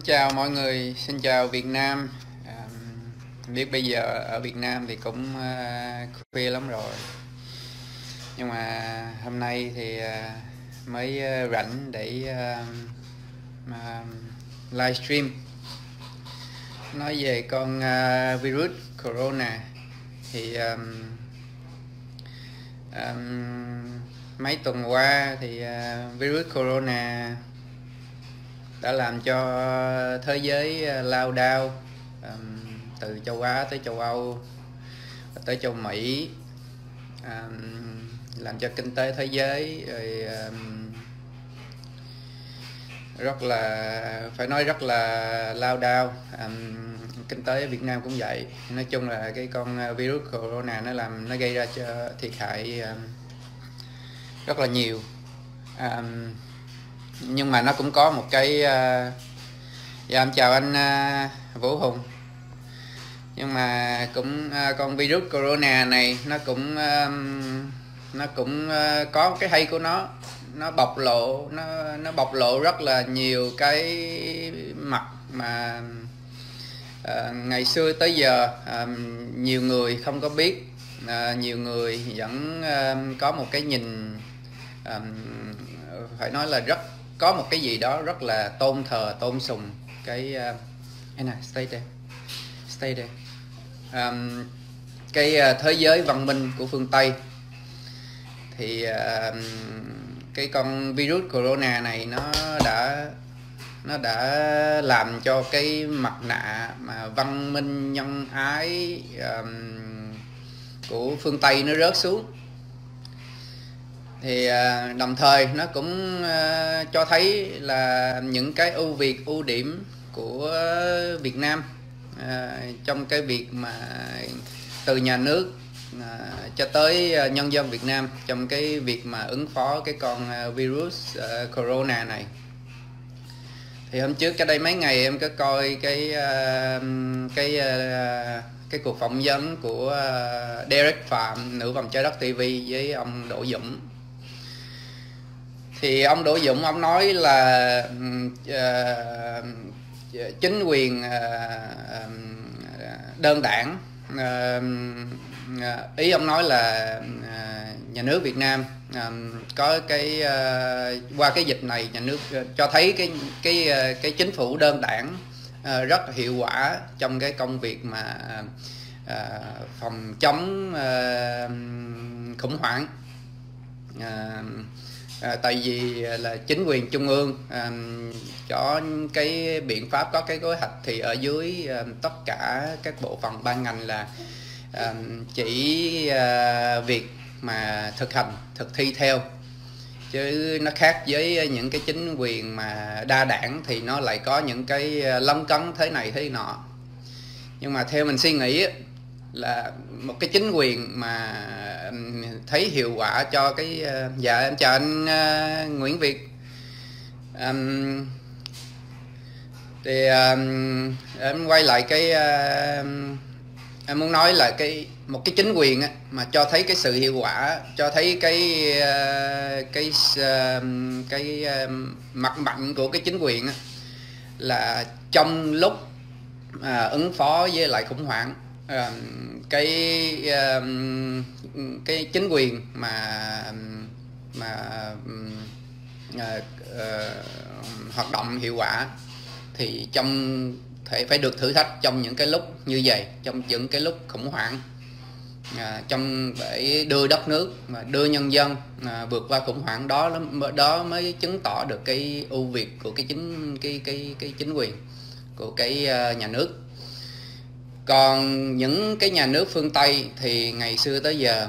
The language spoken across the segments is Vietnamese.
chào mọi người, xin chào Việt Nam. Biết bây giờ ở Việt Nam thì cũng khuya lắm rồi, nhưng mà hôm nay thì mới rảnh để livestream nói về con virus corona. Thì mấy tuần qua thì virus corona đã làm cho thế giới lao đao, từ châu Á tới châu Âu tới châu Mỹ, làm cho kinh tế thế giới rồi, rất là phải nói rất là lao đao. Kinh tế ở Việt Nam cũng vậy. Nói chung là cái con virus corona nó gây ra cho thiệt hại rất là nhiều. Nhưng mà nó cũng có một cái dạ, em chào anh Vũ Hùng. Nhưng mà cũng con virus corona này nó cũng có cái hay của nó bộc lộ rất là nhiều cái mặt mà ngày xưa tới giờ nhiều người không có biết. Nhiều người vẫn có một cái nhìn, phải nói là có một cái gì đó rất là tôn thờ tôn sùng cái stay there cái thế giới văn minh của phương Tây. Thì cái con virus corona này nó đã làm cho cái mặt nạ mà văn minh nhân ái của phương Tây nó rớt xuống. Thì đồng thời nó cũng cho thấy là những cái ưu điểm của Việt Nam trong cái việc mà từ nhà nước cho tới nhân dân Việt Nam trong cái việc mà ứng phó cái con virus corona này. Thì hôm trước cái đây mấy ngày em có coi cái cuộc phỏng vấn của Derek Phạm, Nửa Vòng Trái Đất TV với ông Đỗ Dũng. Thì ông Đỗ Dũng ông nói là chính quyền đơn đảng, ý ông nói là nhà nước Việt Nam có cái qua cái dịch này nhà nước cho thấy cái chính phủ đơn đảng rất là hiệu quả trong cái công việc mà phòng chống khủng hoảng. Tại vì là chính quyền trung ương có cái biện pháp, có cái kế hoạch, thì ở dưới tất cả các bộ phận ban ngành là chỉ việc mà thực thi theo. Chứ nó khác với những cái chính quyền mà đa đảng thì nó lại có những cái lấn cấn thế này thế nọ. Nhưng mà theo mình suy nghĩ là một cái chính quyền mà thấy hiệu quả cho cái dạ em chào anh Nguyễn Việt. Thì em quay lại cái em muốn nói là một cái chính quyền mà cho thấy cái sự hiệu quả, cho thấy cái mặt mạnh của cái chính quyền là trong lúc ứng phó với lại khủng hoảng, cái chính quyền mà hoạt động hiệu quả thì thể phải được thử thách trong những cái lúc như vậy, trong những cái lúc khủng hoảng, để đưa đất nước mà đưa nhân dân vượt qua khủng hoảng đó mới chứng tỏ được cái ưu việt của cái chính quyền của cái nhà nước. Còn những cái nhà nước phương Tây thì ngày xưa tới giờ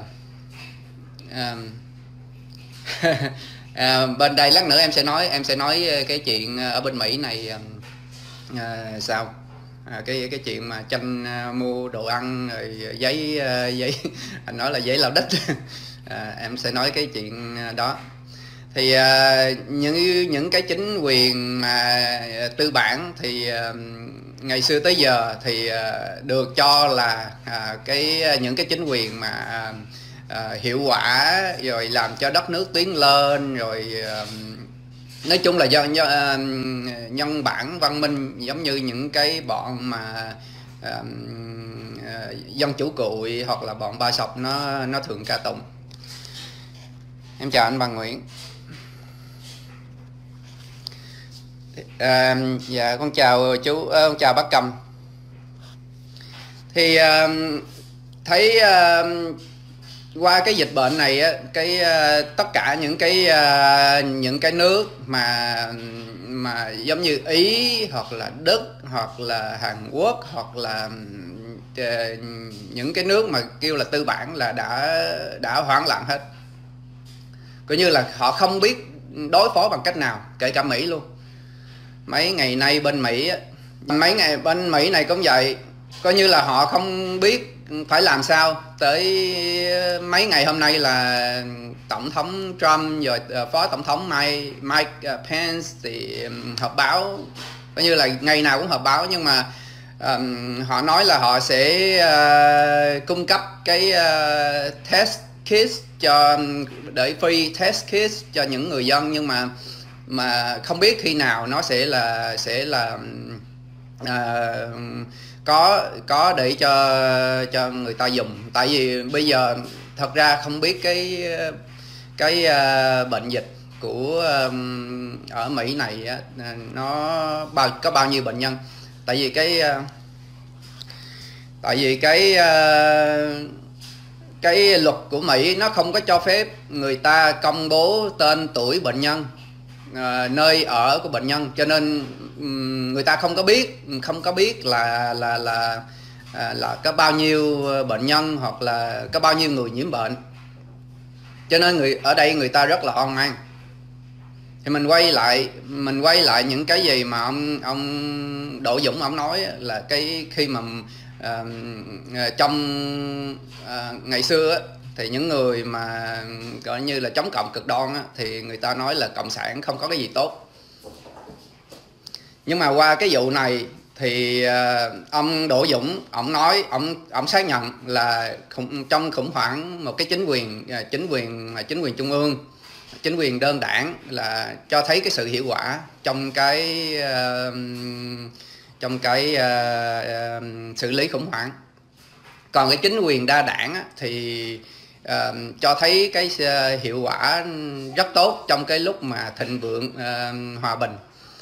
bên đây lát nữa em sẽ nói cái chuyện ở bên Mỹ này sao cái chuyện mà tranh mua đồ ăn rồi giấy anh nói là giấy lao đất. Em sẽ nói cái chuyện đó. Thì những cái chính quyền mà tư bản thì ngày xưa tới giờ thì được cho là những cái chính quyền mà hiệu quả rồi làm cho đất nước tiến lên rồi nói chung là nhân bản văn minh, giống như những cái bọn mà dân chủ cụi hoặc là bọn ba sọc nó thường ca tụng. Em chào anh Văn Nguyễn. Dạ con chào chú, con chào bác Cầm. Thì thấy qua cái dịch bệnh này á, tất cả những cái nước mà giống như Ý hoặc là Đức hoặc là Hàn Quốc hoặc là những cái nước mà kêu là tư bản là đã hoảng loạn hết, coi như là họ không biết đối phó bằng cách nào, kể cả Mỹ luôn. Mấy ngày nay bên Mỹ này cũng vậy, coi như là họ không biết phải làm sao. Tới mấy ngày hôm nay là tổng thống Trump rồi phó tổng thống Mike Pence thì họp báo, coi như là ngày nào cũng họp báo, nhưng mà họ nói là họ sẽ cung cấp cái test kit để free test kit cho những người dân, nhưng mà không biết khi nào nó sẽ là có để cho người ta dùng. Tại vì bây giờ thật ra không biết cái bệnh dịch của ở Mỹ này á, nó có bao nhiêu bệnh nhân. Tại vì cái luật của Mỹ nó không có cho phép người ta công bố tên tuổi bệnh nhân, nơi ở của bệnh nhân, cho nên người ta không có biết là có bao nhiêu bệnh nhân hoặc là có bao nhiêu người nhiễm bệnh. Cho nên ở đây người ta rất là hoang mang. Thì mình quay lại những cái gì mà ông Đỗ Dũng ông nói là khi mà trong ngày xưa á, thì những người mà gọi như là chống cộng cực đoan á, thì người ta nói là cộng sản không có cái gì tốt. Nhưng mà qua cái vụ này thì ông Đỗ Dũng ông xác nhận là trong khủng hoảng một cái chính quyền trung ương, chính quyền đơn đảng là cho thấy cái sự hiệu quả trong cái xử lý khủng hoảng. Còn cái chính quyền đa đảng á, thì cho thấy cái hiệu quả rất tốt trong cái lúc mà thịnh vượng hòa bình.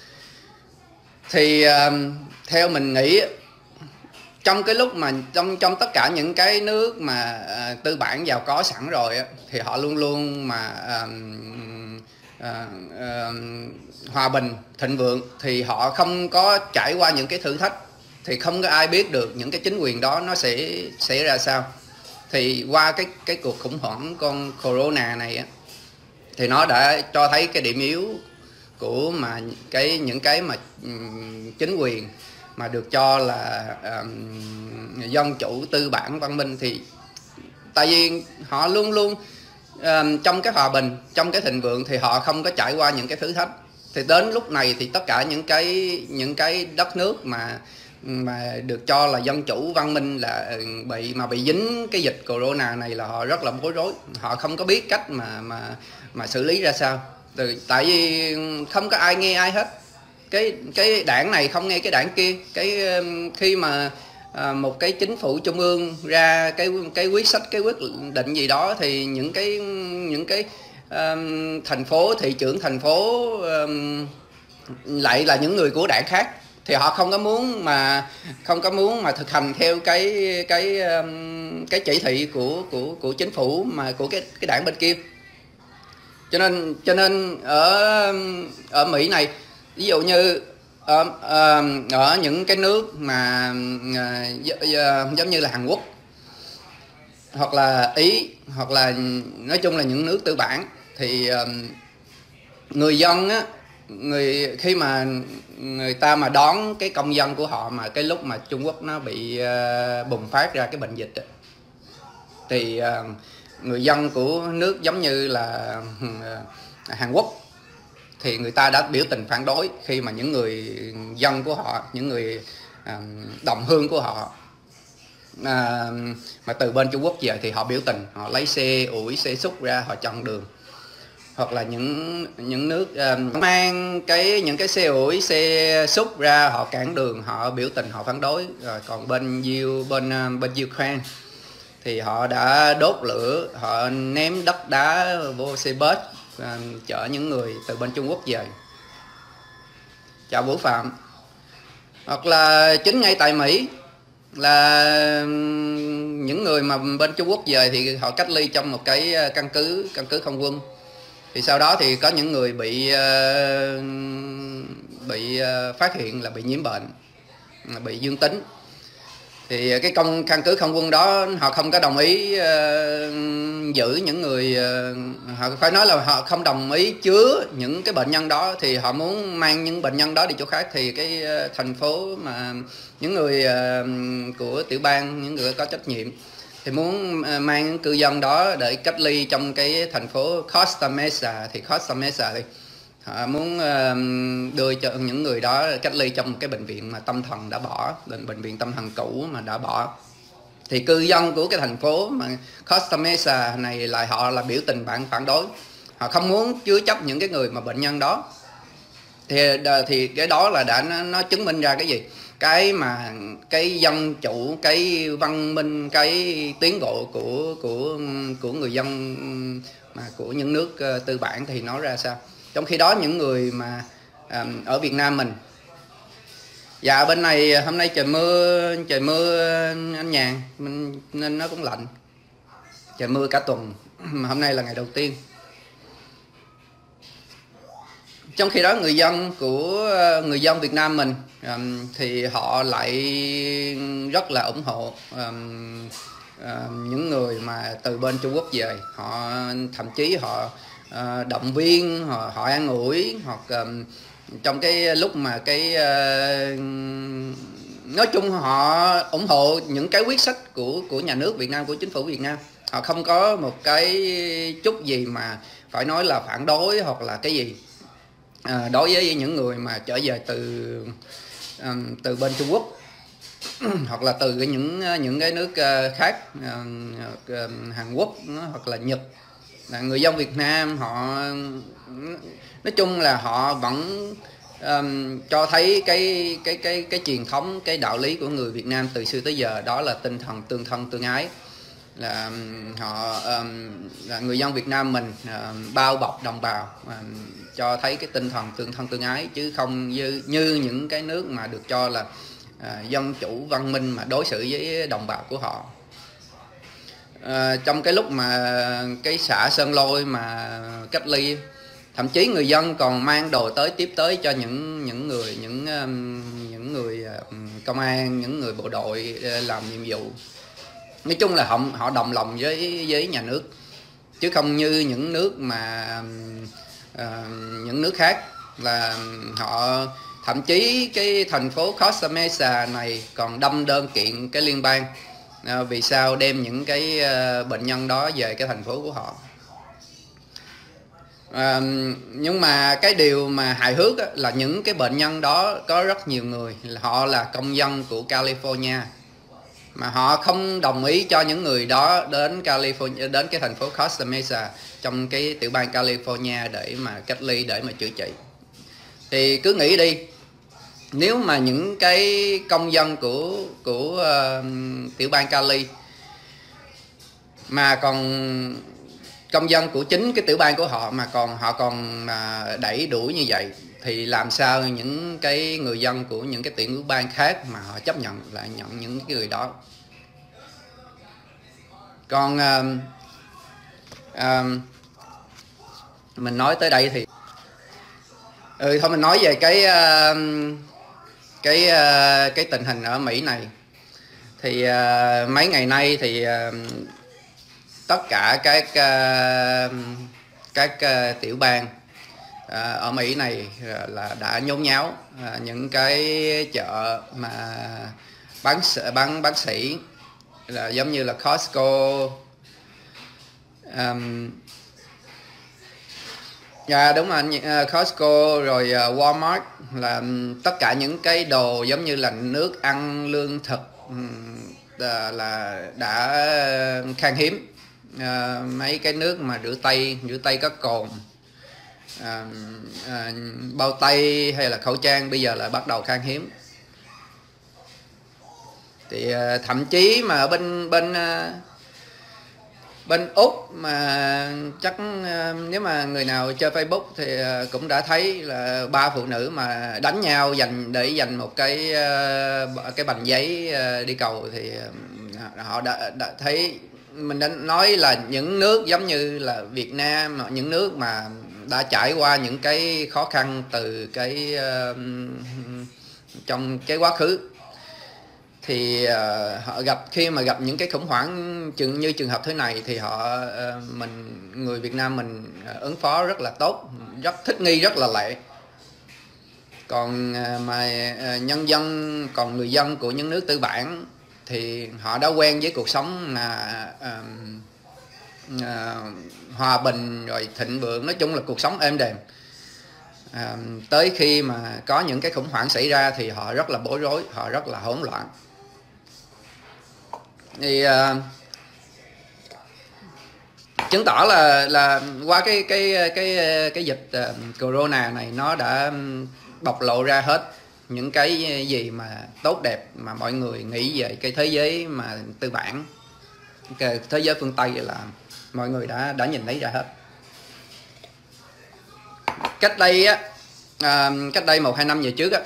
Thì theo mình nghĩ trong cái lúc mà trong tất cả những cái nước mà tư bản giàu có sẵn rồi á, thì họ luôn luôn mà hòa bình thịnh vượng, thì họ không có trải qua những cái thử thách, thì không có ai biết được những cái chính quyền đó nó sẽ ra sao. Thì qua cái cuộc khủng hoảng con corona này á, thì nó đã cho thấy cái điểm yếu của mà những cái mà chính quyền mà được cho là dân chủ tư bản văn minh. Thì tại vì họ luôn luôn trong cái hòa bình, trong cái thịnh vượng, thì họ không có trải qua những cái thử thách. Thì đến lúc này thì tất cả những cái đất nước mà được cho là dân chủ văn minh là bị dính cái dịch corona này là họ rất là bối rối, họ không có biết cách mà xử lý ra sao. Tại vì không có ai nghe ai hết, cái đảng này không nghe cái đảng kia. Khi mà một cái chính phủ trung ương ra cái quyết sách, cái quyết định gì đó, thì những cái thành phố, thị trưởng thành phố lại là những người của đảng khác, thì họ không có muốn mà thực hành theo cái chỉ thị của chính phủ mà của cái đảng bên kia. Cho nên ở Mỹ này, ví dụ như ở những cái nước mà giống như là Hàn Quốc hoặc là Ý, hoặc là nói chung là những nước tư bản, thì người dân á, khi mà người ta mà đón cái công dân của họ mà cái lúc mà Trung Quốc nó bị bùng phát ra cái bệnh dịch á, thì người dân của nước giống như là Hàn Quốc thì người ta đã biểu tình phản đối khi mà những người dân của họ, những người đồng hương của họ mà từ bên Trung Quốc về, thì họ biểu tình, họ lấy xe ủi, xe xúc ra, họ chặn đường. hoặc là những nước mang những cái xe ủi, xe xúc ra, họ cản đường, họ biểu tình, họ phản đối. Rồi còn bên Ukraine thì họ đã đốt lửa, họ ném đất đá vô xe bus chở những người từ bên Trung Quốc về. Chào Vũ Phạm. Hoặc là chính ngay tại Mỹ là những người mà bên Trung Quốc về thì họ cách ly trong một cái căn cứ không quân. Thì sau đó thì có những người bị phát hiện là bị nhiễm bệnh, bị dương tính. Thì cái căn cứ không quân đó họ không có đồng ý giữ những người, họ phải nói là họ không đồng ý chứa những cái bệnh nhân đó, thì họ muốn mang những bệnh nhân đó đi chỗ khác. Thì cái thành phố mà những người của tiểu bang, những người có trách nhiệm thì muốn mang những cư dân đó để cách ly trong cái thành phố Costa Mesa. Thì Costa Mesa thì họ muốn đưa cho những người đó cách ly trong một cái bệnh viện mà tâm thần đã bỏ, bệnh viện tâm thần cũ mà đã bỏ. Thì cư dân của cái thành phố mà Costa Mesa này lại họ là biểu tình phản đối, họ không muốn chứa chấp những cái người mà bệnh nhân đó. Thì cái đó là nó chứng minh ra cái gì? Cái mà cái dân chủ, cái văn minh, cái tiến bộ của người dân mà của những nước tư bản thì nó ra sao? Trong khi đó những người mà ở Việt Nam mình, dạ bên này hôm nay trời mưa anh Nhàn, nên nó cũng lạnh, trời mưa cả tuần, mà hôm nay là ngày đầu tiên. Trong khi đó người dân Việt Nam mình thì họ lại rất là ủng hộ những người mà từ bên Trung Quốc về. Họ thậm chí họ động viên, họ an ủi, hoặc trong cái lúc mà nói chung họ ủng hộ những cái quyết sách của nhà nước Việt Nam, của chính phủ Việt Nam. Họ không có một cái chút gì mà phải nói là phản đối hoặc là cái gì đối với những người mà trở về từ bên Trung Quốc hoặc là từ những cái nước khác, Hàn Quốc hoặc là Nhật. Là người dân Việt Nam họ nói chung là họ vẫn cho thấy cái truyền thống, cái đạo lý của người Việt Nam từ xưa tới giờ, đó là tinh thần tương thân tương ái. Là họ là người dân Việt Nam mình bao bọc đồng bào, cho thấy cái tinh thần tương thân tương ái, chứ không như những cái nước mà được cho là dân chủ văn minh mà đối xử với đồng bào của họ. Trong cái lúc mà cái xã Sơn Lôi mà cách ly, thậm chí người dân còn mang đồ tiếp tới cho những người công an, những người bộ đội làm nhiệm vụ. Nói chung là họ đồng lòng với nhà nước, chứ không như những nước mà những nước khác là họ thậm chí cái thành phố Costa Mesa này còn đâm đơn kiện cái liên bang vì sao đem những cái bệnh nhân đó về cái thành phố của họ. Nhưng mà cái điều mà hài hước là những cái bệnh nhân đó có rất nhiều người họ là công dân của California, mà họ không đồng ý cho những người đó đến California, đến cái thành phố Costa Mesa trong cái tiểu bang California để mà cách ly, để mà chữa trị. Thì cứ nghĩ đi, nếu mà những cái công dân của tiểu bang Cali mà còn công dân của chính cái tiểu bang của họ mà họ còn đẩy đuổi như vậy, thì làm sao những cái người dân của những cái tiểu bang khác mà họ chấp nhận những cái người đó. Còn mình nói tới đây thì thôi mình nói về cái tình hình ở Mỹ này. Thì mấy ngày nay thì tất cả các tiểu bang ở Mỹ này là đã nhốn nháo. Những cái chợ mà bán sỉ là giống như là Costco, đúng rồi, Costco rồi Walmart, là tất cả những cái đồ giống như là nước ăn, lương thực là đã khan hiếm. Mấy cái nước mà rửa tay có cồn, bao tay hay là khẩu trang bây giờ là bắt đầu khan hiếm. Thì thậm chí mà ở bên Úc mà chắc nếu mà người nào chơi Facebook thì cũng đã thấy là 3 phụ nữ mà đánh nhau để giành một cái bành giấy đi cầu. Thì họ đã thấy, mình đã nói là những nước giống như là Việt Nam, những nước mà đã trải qua những cái khó khăn từ trong cái quá khứ, thì họ khi mà gặp những cái khủng hoảng như trường hợp thế này thì người Việt Nam mình ứng phó rất là tốt, rất thích nghi, rất là lẹ. Còn người dân của những nước tư bản thì họ đã quen với cuộc sống hòa bình rồi thịnh vượng, nói chung là cuộc sống êm đềm. Tới khi mà có những cái khủng hoảng xảy ra thì họ rất là bối rối, họ rất là hỗn loạn. Thì chứng tỏ là qua cái dịch corona này nó đã bộc lộ ra hết những cái gì mà tốt đẹp mà mọi người nghĩ về cái thế giới mà tư bản, cái thế giới phương Tây, là mọi người đã nhìn thấy ra hết. Cách đây 1-2 năm về trước á,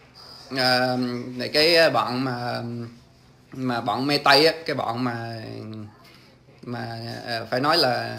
cái bọn mà bọn mê Tây á, cái bọn mà phải nói là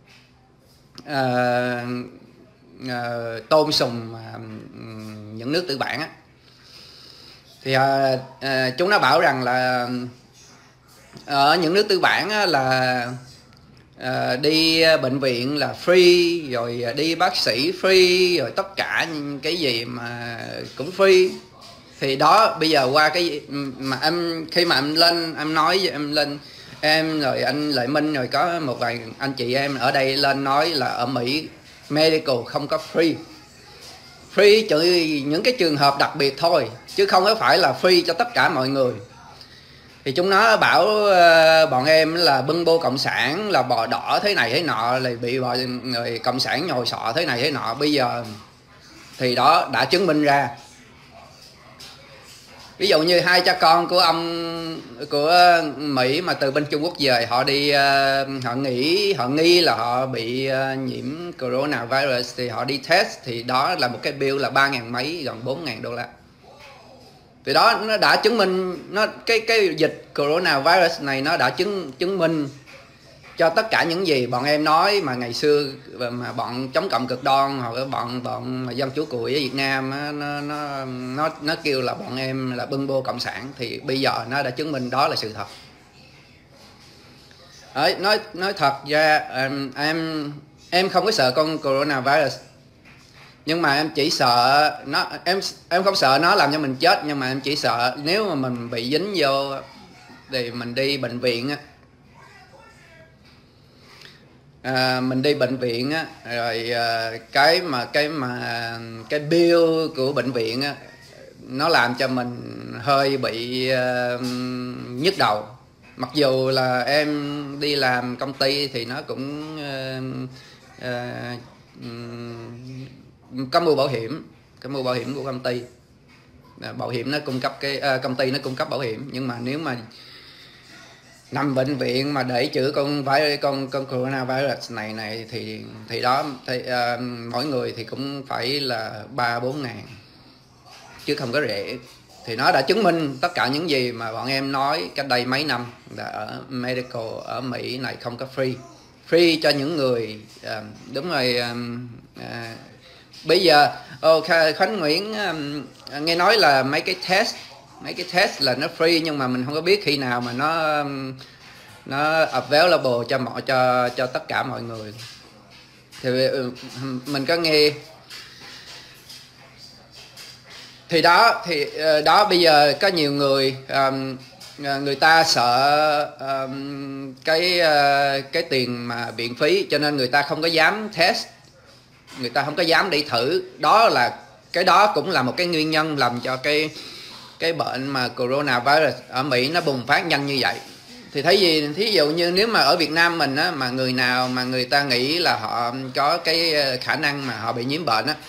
tôn sùng những nước tư bản á, thì chúng nó bảo rằng là ở những nước tư bản á, là đi bệnh viện là free, rồi đi bác sĩ free, rồi tất cả những cái gì mà cũng free. Thì đó, bây giờ qua cái mà khi mà em lên em nói, em rồi anh Lợi Minh rồi có một vài anh chị em ở đây lên nói là ở Mỹ medical không có free trừ những cái trường hợp đặc biệt thôi, chứ không có phải là free cho tất cả mọi người. Thì chúng nó bảo bọn em là bưng bô cộng sản, là bò đỏ thế này thế nọ, là bị người cộng sản nhồi sọ thế này thế nọ. Bây giờ thì đó đã chứng minh ra. Ví dụ như 2 cha con của ông của Mỹ mà từ bên Trung Quốc về, họ đi họ nghi là họ bị nhiễm coronavirus, thì họ đi test, thì đó là một cái bill là 3.000 mấy, gần 4.000 đô la. Thì đó, nó đã chứng minh cái dịch coronavirus này nó đã chứng minh cho tất cả những gì bọn em nói mà ngày xưa mà bọn chống cộng cực đoan hoặc bọn dân chủ cùi ở Việt Nam nó kêu là bọn em là bưng bô cộng sản, thì bây giờ nó đã chứng minh đó là sự thật. Đấy, nói thật ra em không có sợ con coronavirus, nhưng mà em chỉ sợ nó, em không sợ nó làm cho mình chết, nhưng mà em chỉ sợ nếu mà mình bị dính vô thì mình đi bệnh viện á, mình đi bệnh viện á, rồi cái bill của bệnh viện á, nó làm cho mình hơi bị nhức đầu. Mặc dù là em đi làm công ty thì nó cũng có mua bảo hiểm của công ty, bảo hiểm nó cung cấp công ty nó cung cấp bảo hiểm. Nhưng mà nếu mà nằm bệnh viện mà để chữa con coronavirus này thì đó thì mỗi người thì cũng phải là 3-4 ngàn chứ không có rẻ. Thì nó đã chứng minh tất cả những gì mà bọn em nói cách đây mấy năm là ở medical ở Mỹ này không có free cho những người đúng rồi. Bây giờ Khánh Nguyễn nghe nói là mấy cái test là nó free, nhưng mà mình không có biết khi nào mà nó available cho tất cả mọi người. Thì mình có nghe thì đó bây giờ có nhiều người người ta sợ cái tiền mà viện phí, cho nên người ta không có dám test, người ta không có dám đi thử. Cái đó cũng là một cái nguyên nhân làm cho cái bệnh mà coronavirus ở Mỹ nó bùng phát nhanh như vậy. thì thấy gì, thí dụ như nếu mà ở Việt Nam mình á, mà người nào mà người ta nghĩ là họ có cái khả năng mà họ bị nhiễm bệnh á,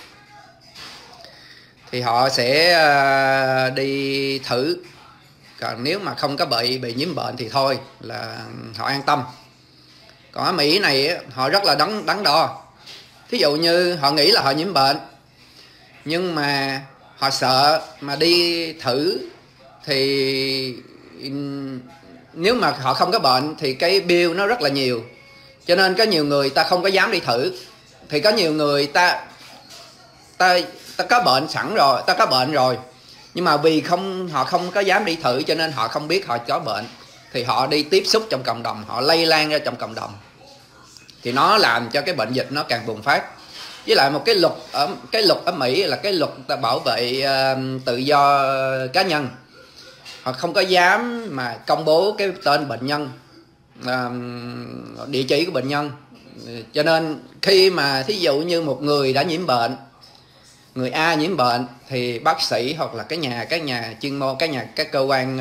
thì họ sẽ đi thử. Còn nếu mà không có bị nhiễm bệnh thì thôi là họ an tâm. Còn ở Mỹ này á, họ rất là đắn đo. Thí dụ như họ nghĩ là họ nhiễm bệnh, nhưng mà họ sợ mà đi thử thì nếu mà họ không có bệnh thì cái bill nó rất là nhiều, cho nên có nhiều người ta không có dám đi thử. Thì có nhiều người ta có bệnh sẵn rồi, ta có bệnh rồi, nhưng mà vì họ không có dám đi thử, cho nên họ không biết họ có bệnh, thì họ đi tiếp xúc trong cộng đồng, họ lây lan ra trong cộng đồng, thì nó làm cho cái bệnh dịch nó càng bùng phát. Với lại một cái luật ở Mỹ là cái luật bảo vệ tự do cá nhân, họ không có dám mà công bố cái tên bệnh nhân, địa chỉ của bệnh nhân. Cho nên khi mà thí dụ như một người đã nhiễm bệnh, người A nhiễm bệnh, thì bác sĩ hoặc là các nhà chuyên môn, các cơ quan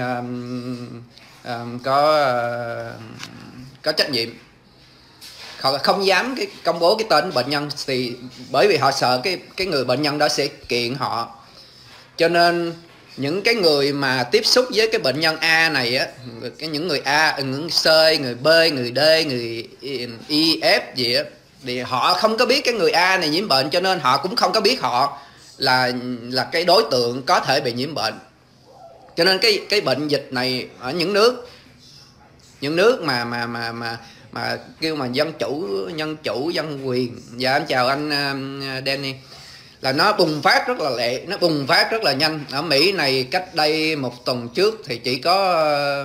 có trách nhiệm, họ không dám công bố cái tên bệnh nhân, thì bởi vì họ sợ cái người bệnh nhân đó sẽ kiện họ. Cho nên những cái người mà tiếp xúc với cái bệnh nhân A này á, những người A, người C, người B, người D, người E, F gì á, thì họ không có biết cái người A này nhiễm bệnh, cho nên họ cũng không có biết họ là cái đối tượng có thể bị nhiễm bệnh. Cho nên cái bệnh dịch này ở những nước mà kêu mà nhân chủ dân quyền. Dạ em chào anh Danny. Là nó bùng phát rất là nó bùng phát rất là nhanh. Ở Mỹ này cách đây một tuần trước thì chỉ có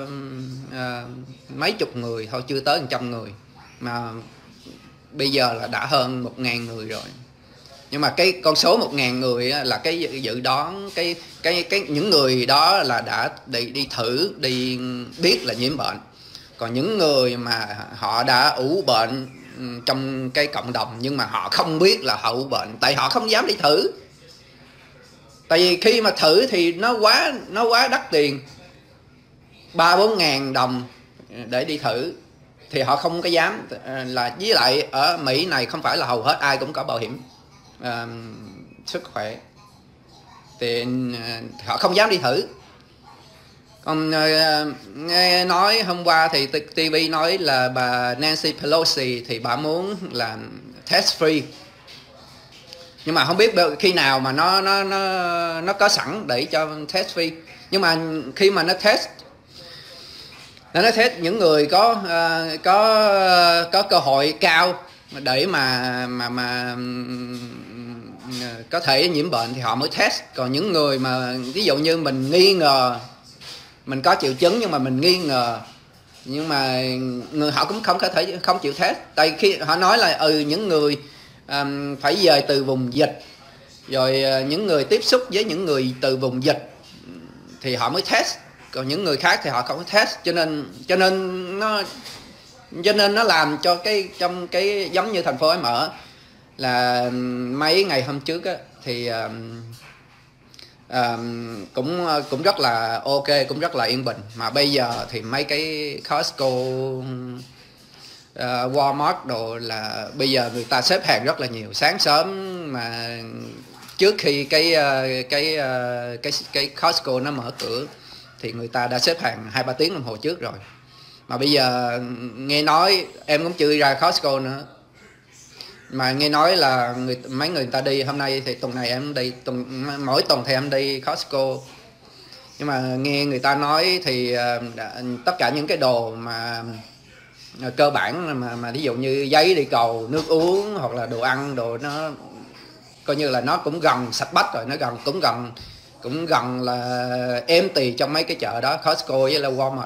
mấy chục người thôi, chưa tới 100 người, mà bây giờ là đã hơn 1.000 người rồi. Nhưng mà cái con số 1.000 người là cái dự đoán những người đó là đã đi thử, đi biết là nhiễm bệnh. Còn những người mà họ đã ủ bệnh trong cái cộng đồng, nhưng mà họ không biết là họ ủ bệnh, tại họ không dám đi thử. Tại vì khi mà thử thì nó quá đắt tiền, 3-4 ngàn đồng để đi thử, thì họ không có dám. Là với lại ở Mỹ này không phải là hầu hết ai cũng có bảo hiểm sức khỏe, thì họ không dám đi thử. Còn nghe nói hôm qua thì TV nói là bà Nancy Pelosi thì bà muốn làm test free, nhưng mà không biết khi nào mà nó có sẵn để cho test free. Nhưng mà khi mà nó test những người có cơ hội cao để mà có thể nhiễm bệnh thì họ mới test. Còn những người mà ví dụ như mình nghi ngờ, mình có triệu chứng nhưng mà mình nghi ngờ, nhưng mà họ cũng không chịu test. Tại khi họ nói là những người phải về từ vùng dịch, rồi những người tiếp xúc với những người từ vùng dịch thì họ mới test, còn những người khác thì họ không có test. Cho nên nó làm cho trong cái giống như thành phố em ở là mấy ngày hôm trước á, thì cũng rất là ok, cũng rất là yên bình. Mà bây giờ thì mấy cái Costco, Walmart đồ là bây giờ người ta xếp hàng rất là nhiều. Sáng sớm mà trước khi cái Costco nó mở cửa thì người ta đã xếp hàng 2-3 tiếng đồng hồ trước rồi. Mà bây giờ nghe nói, em cũng chưa ra Costco nữa, mà nghe nói là mấy người ta đi. Hôm nay thì tuần này em đi, mỗi tuần thì em đi Costco. Nhưng mà nghe người ta nói thì tất cả những cái đồ mà cơ bản mà ví dụ như giấy đi cầu, nước uống hoặc là đồ ăn, đồ nó coi như là nó cũng gần sạch bách rồi, nó cũng gần là empty trong mấy cái chợ đó, Costco với là Walmart.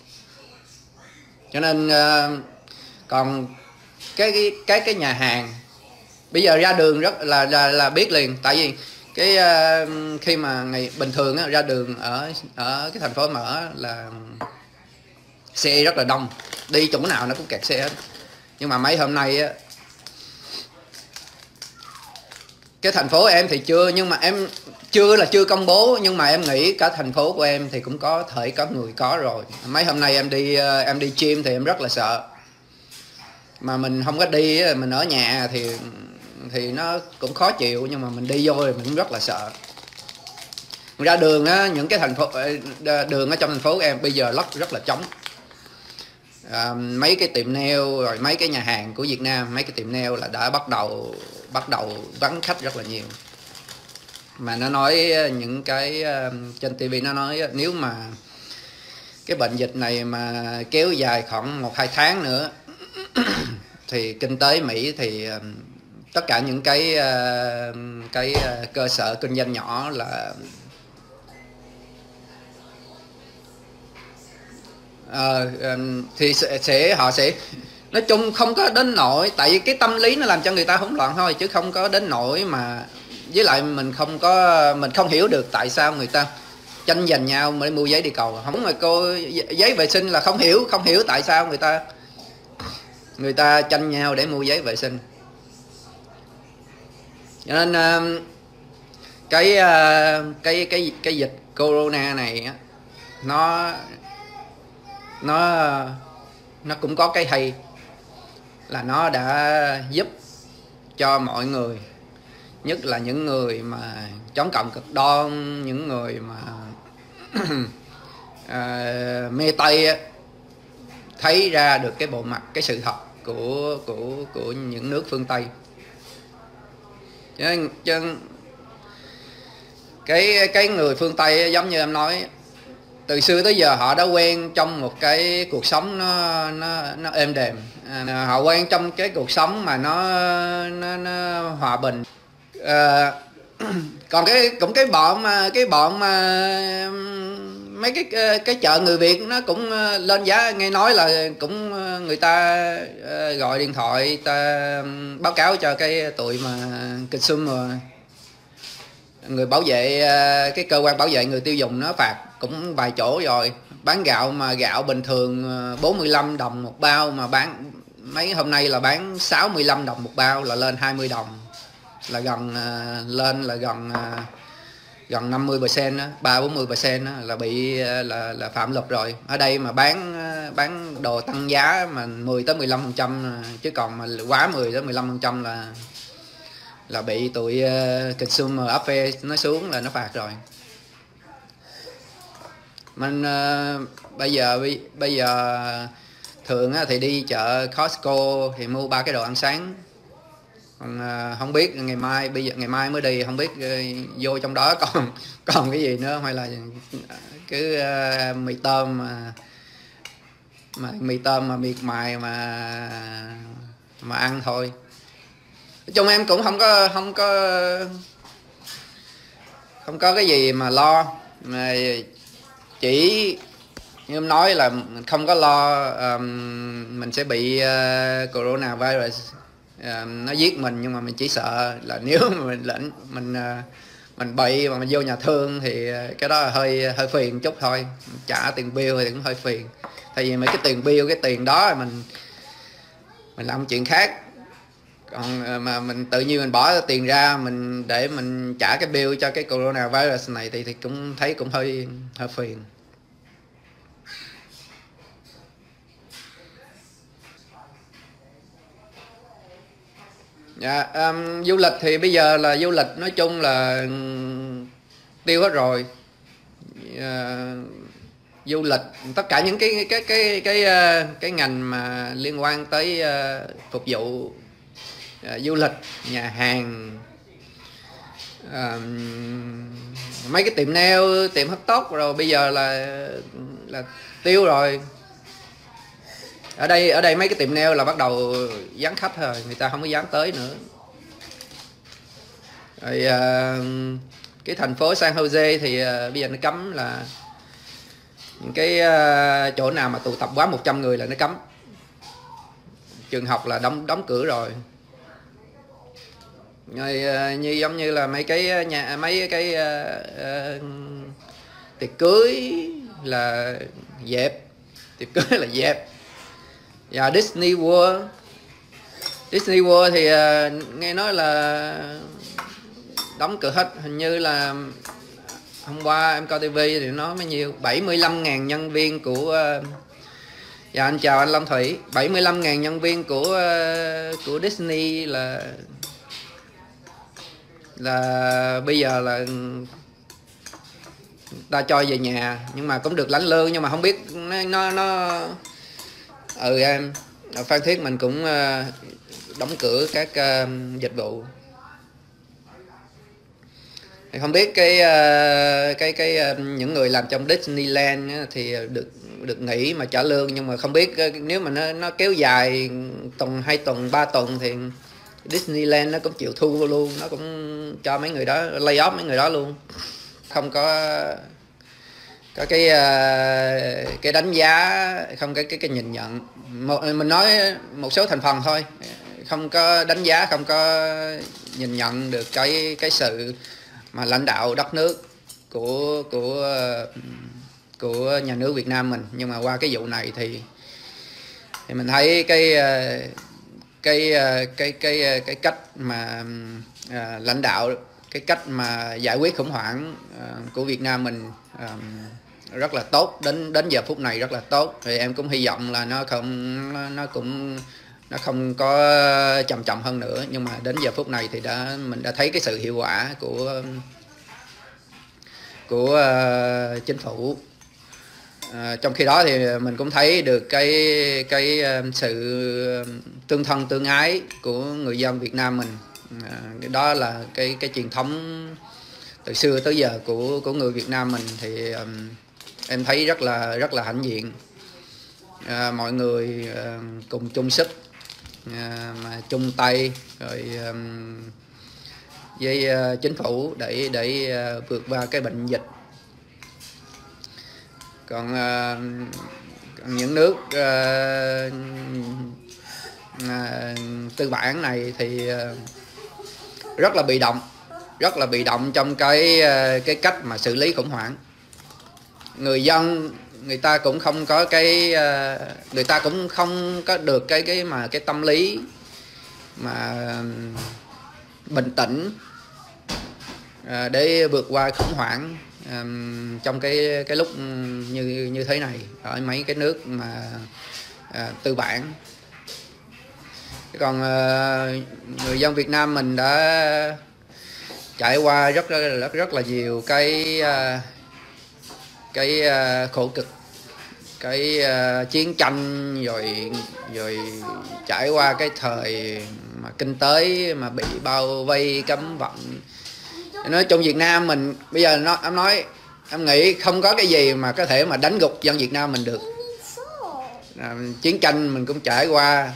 Cho nên còn cái nhà hàng bây giờ ra đường rất là biết liền. Tại vì khi mà ngày bình thường á, ra đường ở cái thành phố mở là xe rất là đông, đi chỗ nào nó cũng kẹt xe hết. Nhưng mà mấy hôm nay á, Cái thành phố em thì chưa, nhưng mà em chưa công bố, nhưng mà em nghĩ cả thành phố của em thì cũng có thể có người có rồi. Mấy hôm nay em đi gym thì em rất là sợ, mà mình không có đi, mình ở nhà thì nó cũng khó chịu, nhưng mà mình đi vô thì mình cũng rất là sợ. Ra đường á, những cái thành phố đường ở trong thành phố của em bây giờ rất là trống. Mấy cái tiệm nail rồi mấy cái nhà hàng của Việt Nam, mấy cái tiệm nail là đã bắt đầu vắng khách rất là nhiều. Mà nó nói những cái trên TV nó nói nếu mà cái bệnh dịch này mà kéo dài khoảng 1-2 tháng nữa thì kinh tế Mỹ thì tất cả những cái cơ sở kinh doanh nhỏ là thì họ sẽ nói chung không có đến nỗi, tại vì cái tâm lý nó làm cho người ta hỗn loạn thôi, chứ không có đến nỗi mà, với lại mình không hiểu được tại sao người ta tranh giành nhau mới mua giấy đi cầu. Không, mà cô giấy vệ sinh là không hiểu tại sao người ta tranh nhau để mua giấy vệ sinh. Cho nên cái dịch corona này á, nó cũng có cái hay là nó đã giúp cho mọi người, nhất là những người mà chống cộng cực đoan, những người mà mê Tây á, thấy ra được cái bộ mặt, cái sự thật của những nước phương Tây. Chứ cái người phương Tây giống như em nói, từ xưa tới giờ họ đã quen trong một cái cuộc sống nó êm đềm. Họ quen trong cái cuộc sống mà nó hòa bình. Còn cái bọn mà mấy cái chợ người Việt nó cũng lên giá, nghe nói là cũng người ta gọi điện thoại ta báo cáo cho cái tụi mà consumer, người bảo vệ, cái cơ quan bảo vệ người tiêu dùng, nó phạt cũng vài chỗ rồi. Bán gạo mà gạo bình thường 45 đồng một bao mà bán mấy hôm nay là bán 65 đồng một bao, là lên 20 đồng, là lên là gần 50% đó, 30-40% đó, là bị là phạm luật rồi. Ở đây mà bán đồ tăng giá mà 10-15%, chứ còn mà quá 10-15% là bị tụi consumer affair nó xuống là nó phạt rồi. Mình bây giờ thường thì đi chợ Costco thì mua 3 cái đồ ăn sáng. Còn không biết ngày mai mới đi, không biết vô trong đó còn cái gì nữa, hay là cứ mì tôm mà miệt mài mà ăn thôi. Nói chung em cũng không có cái gì mà lo, mà chỉ như em nói là mình không có lo mình sẽ bị coronavirus nó giết mình, nhưng mà mình chỉ sợ là nếu mà mình bị mà mình vô nhà thương thì cái đó là hơi phiền chút thôi, trả tiền bill thì cũng hơi phiền. Tại vì mấy cái tiền bill, cái tiền đó mình làm chuyện khác. Còn mà mình tự nhiên mình bỏ tiền ra để mình trả cái bill cho cái coronavirus này thì cũng thấy cũng hơi phiền. Dạ, du lịch thì bây giờ là du lịch nói chung là tiêu hết rồi. Du lịch tất cả những cái ngành mà liên quan tới phục vụ du lịch, nhà hàng, mấy cái tiệm nail, tiệm hớt tóc rồi bây giờ là tiêu rồi. Ở đây mấy cái tiệm nail là bắt đầu vắng khách rồi, người ta không có dám tới nữa. Rồi cái thành phố San Jose thì bây giờ nó cấm là những cái chỗ nào mà tụ tập quá 100 người là nó cấm. Trường học là đóng cửa rồi. Rồi như giống như là mấy cái tiệc cưới là dẹp, và Disney World thì nghe nói là đóng cửa hết. Hình như là hôm qua em coi tivi thì nói bao nhiêu 75.000 nhân viên của dạ anh chào anh Long Thủy. 75.000 nhân viên của Disney là bây giờ là ta cho về nhà, nhưng mà cũng được lãnh lương, nhưng mà không biết nó em ở Phan Thiết mình cũng đóng cửa các dịch vụ. Không biết những người làm trong Disneyland thì được nghỉ mà trả lương, nhưng mà không biết nếu mà nó kéo dài tuần 2 tuần 3 tuần thì Disneyland nó cũng chịu thu luôn, nó cũng cho mấy người đó lay off mấy người đó luôn. Không có cái đánh giá, không cái nhìn nhận. Mình nói một số thành phần thôi, không có đánh giá, không có nhìn nhận được cái sự mà lãnh đạo đất nước của nhà nước Việt Nam mình. Nhưng mà qua cái vụ này thì mình thấy cái cách mà lãnh đạo, cái cách mà giải quyết khủng hoảng của Việt Nam mình rất là tốt, đến giờ phút này rất là tốt. Thì em cũng hy vọng là nó không có trầm trọng hơn nữa, nhưng mà đến giờ phút này thì mình đã thấy cái sự hiệu quả của chính phủ. Trong khi đó thì mình cũng thấy được cái sự tương thân tương ái của người dân Việt Nam mình. Đó là cái truyền thống từ xưa tới giờ của người Việt Nam mình, thì em thấy rất là hãnh diện. Mọi người cùng chung sức mà chung tay rồi với chính phủ để vượt qua cái bệnh dịch. Còn những nước tư bản này thì rất là bị động trong cái cách mà xử lý khủng hoảng. Người dân người ta cũng không có người ta cũng không có được cái tâm lý mà bình tĩnh để vượt qua khủng hoảng trong cái lúc như thế này ở mấy cái nước mà tư bản. Còn người dân Việt Nam mình đã trải qua rất là nhiều cái khổ cực, cái chiến tranh, rồi trải qua cái thời mà kinh tế mà bị bao vây cấm vận. Nói chung Việt Nam mình bây giờ em nghĩ không có cái gì mà có thể mà đánh gục dân Việt Nam mình được. Chiến tranh mình cũng trải qua,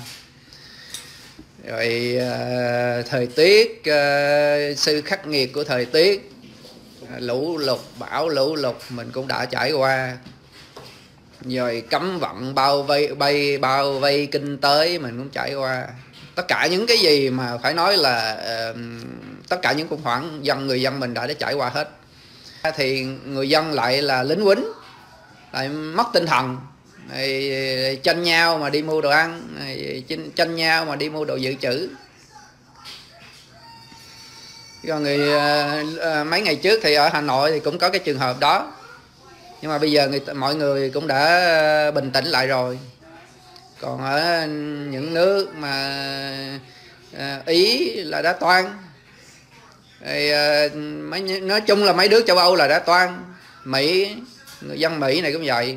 rồi thời tiết, sự khắc nghiệt của thời tiết, lũ lụt, bão lũ lụt mình cũng đã trải qua, rồi cấm vận bao vây kinh tế mình cũng trải qua. Tất cả những cái gì mà phải nói là tất cả những khủng hoảng người dân mình đã trải qua hết. Thì người dân lại là lính quýnh, lại mất tinh thần, tranh nhau mà đi mua đồ ăn, tranh nhau mà đi mua đồ dự trữ. Còn mấy ngày trước thì ở Hà Nội thì cũng có cái trường hợp đó, nhưng mà bây giờ mọi người cũng đã bình tĩnh lại rồi. Còn ở những nước mà Ý là đã toan, nói chung là mấy nước châu Âu là đã toan. Mỹ, người dân Mỹ này cũng vậy.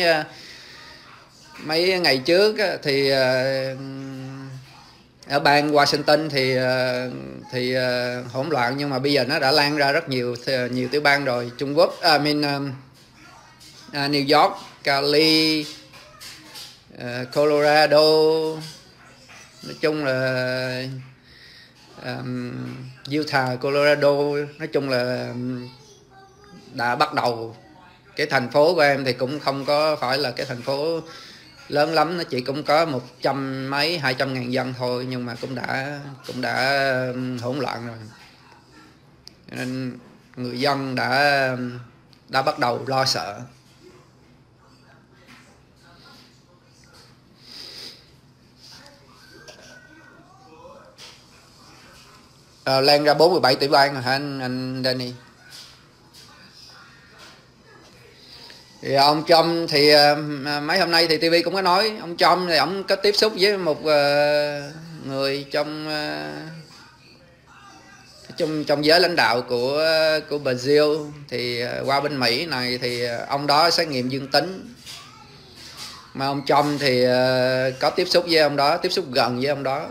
Mấy ngày trước thì ở bang Washington thì hỗn loạn, nhưng mà bây giờ nó đã lan ra rất nhiều tiểu bang rồi. Trung Quốc, New York, Cali, Colorado, nói chung là Utah, Colorado, nói chung là đã bắt đầu. Cái thành phố của em thì cũng không có phải là cái thành phố lớn lắm, nó chỉ cũng có 100 mấy 200.000 dân thôi, nhưng mà cũng đã hỗn loạn rồi. Nên người dân đã bắt đầu lo sợ. Lên ra 47 tỷ bang rồi hả anh Danny? Thì ông Trump thì mấy hôm nay thì TV cũng có nói ông Trump thì ông có tiếp xúc với một người trong giới lãnh đạo của Brazil, thì qua bên Mỹ này thì ông đó xét nghiệm dương tính, mà ông Trump thì có tiếp xúc với ông đó, tiếp xúc gần với ông đó,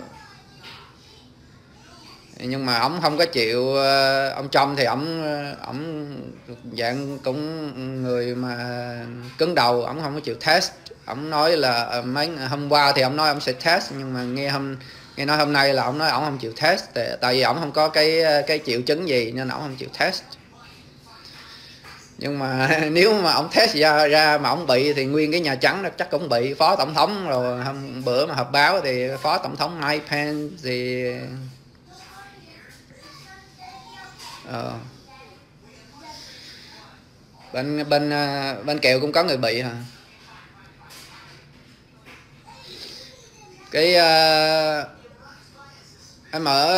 nhưng mà ông không có chịu. Ông Trump thì ông dạng cũng người mà cứng đầu, ông không có chịu test. Ông nói là mấy hôm qua thì ông nói ông sẽ test, nhưng mà nghe nói hôm nay là ông nói ông không chịu test, tại vì ông không có cái triệu chứng gì nên ông không chịu test. Nhưng mà nếu mà ông test ra mà ông bị thì nguyên cái Nhà Trắng chắc cũng bị. Phó tổng thống rồi hôm bữa mà họp báo thì phó tổng thống Mike Pence thì bên kẹo cũng có người bị hả? Cái em ở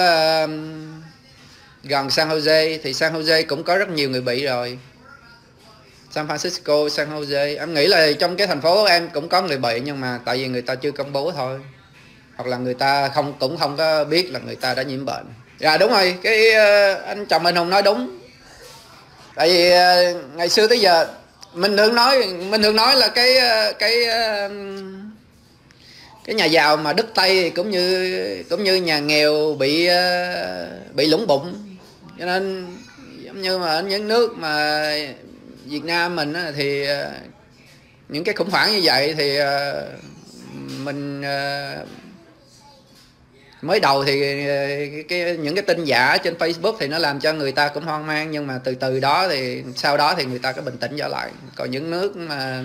gần San Jose thì San Jose cũng có rất nhiều người bị rồi. San Francisco, San Jose, em nghĩ là trong cái thành phố em cũng có người bị, nhưng mà tại vì người ta chưa công bố thôi, hoặc là người ta cũng không có biết là người ta đã nhiễm bệnh. Dạ đúng rồi, cái anh chồng mình Hùng nói đúng. Tại vì ngày xưa tới giờ mình thường nói là cái nhà giàu mà đứt tay cũng như nhà nghèo bị lủng bụng. Cho nên giống như mà ở những nước mà Việt Nam mình thì những cái khủng hoảng như vậy thì mình mới đầu thì những cái tin giả trên Facebook thì nó làm cho người ta cũng hoang mang, nhưng mà từ đó thì sau đó thì người ta có bình tĩnh trở lại. Còn những nước mà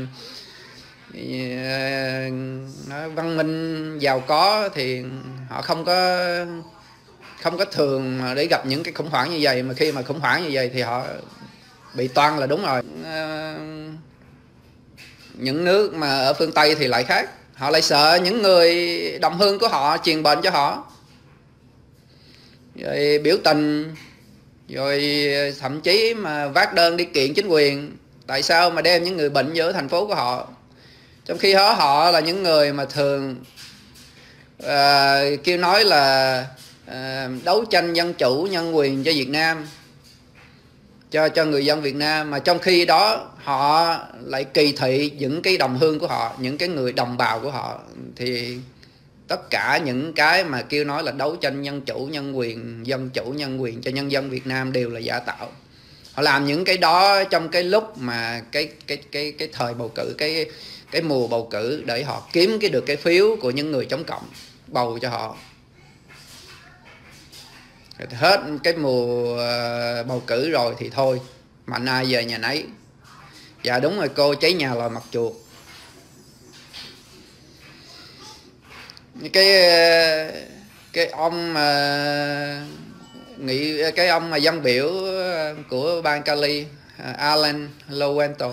nó văn minh giàu có thì họ không có thường mà để gặp những cái khủng hoảng như vậy, mà khi mà khủng hoảng như vậy thì họ bị toan là đúng rồi. Những nước mà ở phương Tây thì lại khác, họ lại sợ những người đồng hương của họ truyền bệnh cho họ, rồi biểu tình, rồi thậm chí mà vác đơn đi kiện chính quyền tại sao mà đem những người bệnh vô thành phố của họ, trong khi họ là những người mà thường kêu nói là đấu tranh dân chủ nhân quyền cho Việt Nam, cho người dân Việt Nam, mà trong khi đó họ lại kỳ thị những cái đồng hương của họ, những cái người đồng bào của họ. Thì tất cả những cái mà kêu nói là đấu tranh dân chủ nhân quyền cho nhân dân Việt Nam đều là giả tạo. Họ làm những cái đó trong cái lúc mà cái thời bầu cử, cái mùa bầu cử, để họ kiếm được cái phiếu của những người chống cộng bầu cho họ. Hết cái mùa bầu cử rồi thì thôi, mạnh ai về nhà nấy. Dạ đúng rồi cô, cháy nhà lòi mặt chuột. Cái ông cái ông mà dân biểu của bang Cali, Alan Lowento,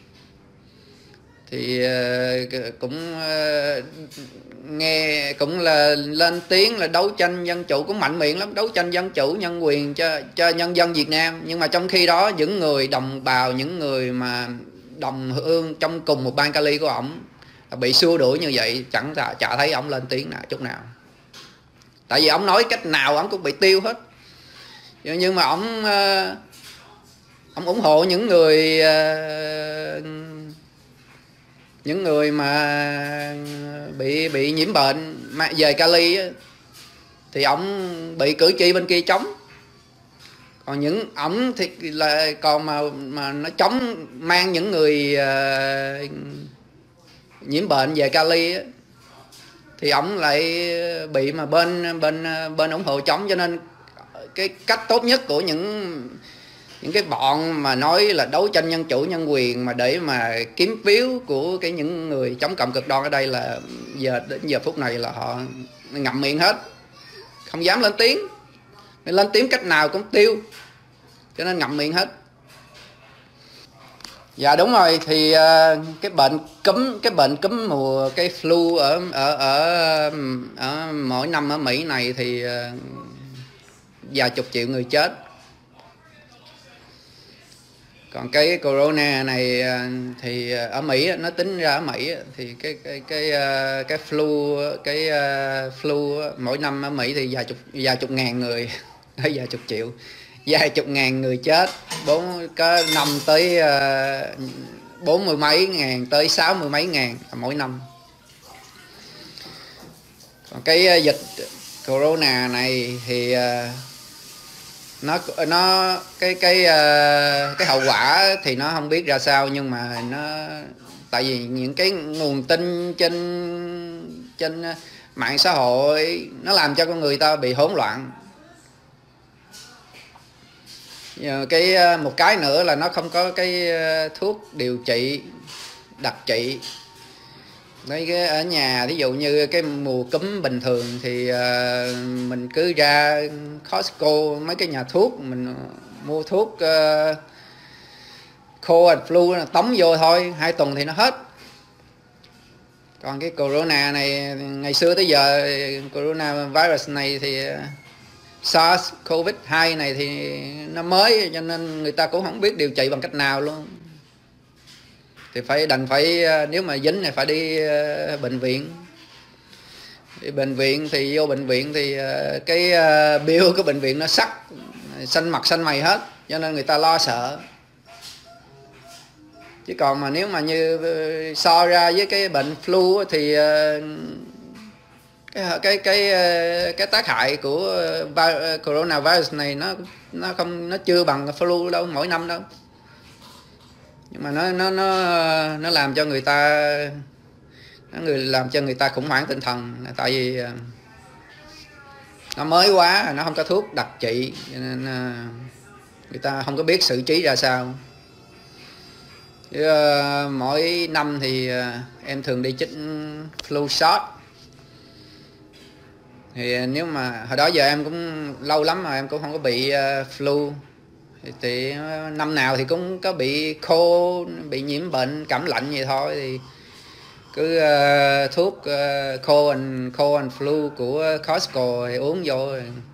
thì cũng nghe cũng là lên tiếng là đấu tranh dân chủ, cũng mạnh miệng lắm, đấu tranh dân chủ nhân quyền cho nhân dân Việt Nam. Nhưng mà trong khi đó những người đồng bào, những người mà đồng hương trong cùng một bang Cali của ổng bị xua đuổi như vậy, chả thấy ổng lên tiếng nào chút nào. Tại vì ổng nói cách nào ổng cũng bị tiêu hết. Nhưng mà ổng ủng hộ những người mà bị nhiễm bệnh mà về Cali thì ổng bị cử tri bên kia chống. Còn ổng thì là còn mà nó chống mang những người nhiễm bệnh về Cali thì ổng lại bị mà bên ủng hộ chống. Cho nên cái cách tốt nhất của những cái bọn mà nói là đấu tranh dân chủ nhân quyền mà để mà kiếm phiếu của những người chống cộng cực đoan ở đây là đến giờ phút này là họ ngậm miệng hết, không dám lên tiếng. Lên tiếng cách nào cũng tiêu, cho nên ngậm miệng hết. Dạ đúng rồi, thì cái bệnh cúm mùa, cái flu ở mỗi năm ở Mỹ này thì vài chục triệu người chết. Còn cái corona này thì ở Mỹ, nó tính ra ở Mỹ thì cái flu mỗi năm ở Mỹ thì vài chục ngàn người, vài chục triệu, vài chục ngàn người chết, có năm tới 40 mấy ngàn tới 60 mấy ngàn mỗi năm. Còn cái dịch corona này thì nó cái hậu quả thì nó không biết ra sao, nhưng mà nó tại vì những cái nguồn tin trên mạng xã hội nó làm cho con người ta bị hỗn loạn. Một cái nữa là nó không có cái thuốc điều trị đặc trị. Đấy, ở nhà ví dụ như cái mùa cúm bình thường thì mình cứ ra Costco, mấy cái nhà thuốc, mình mua thuốc cold and flu tống vô thôi, 2 tuần thì nó hết. Còn cái corona này, ngày xưa tới giờ corona virus này thì SARS-CoV-2 này thì nó mới, cho nên người ta cũng không biết điều trị bằng cách nào luôn. Thì đành phải nếu mà dính thì phải đi bệnh viện. Đi bệnh viện thì vô bệnh viện thì cái bill của bệnh viện nó sắc, xanh mặt xanh mày hết, cho nên người ta lo sợ. Chứ còn mà nếu mà như so ra với cái bệnh flu thì cái tác hại của coronavirus này nó chưa bằng flu đâu, mỗi năm đâu. Nhưng mà nó làm cho người ta, làm cho người ta khủng hoảng tinh thần, tại vì nó mới quá, nó không có thuốc đặc trị, cho nên người ta không có biết xử trí ra sao. Chứ, mỗi năm thì em thường đi chích flu shot. Thì nếu mà hồi đó giờ em cũng lâu lắm mà em cũng không có bị flu, thì năm nào thì cũng có bị khô, bị nhiễm bệnh cảm lạnh vậy thôi. Thì cứ thuốc cold and flu của Costco thì uống vô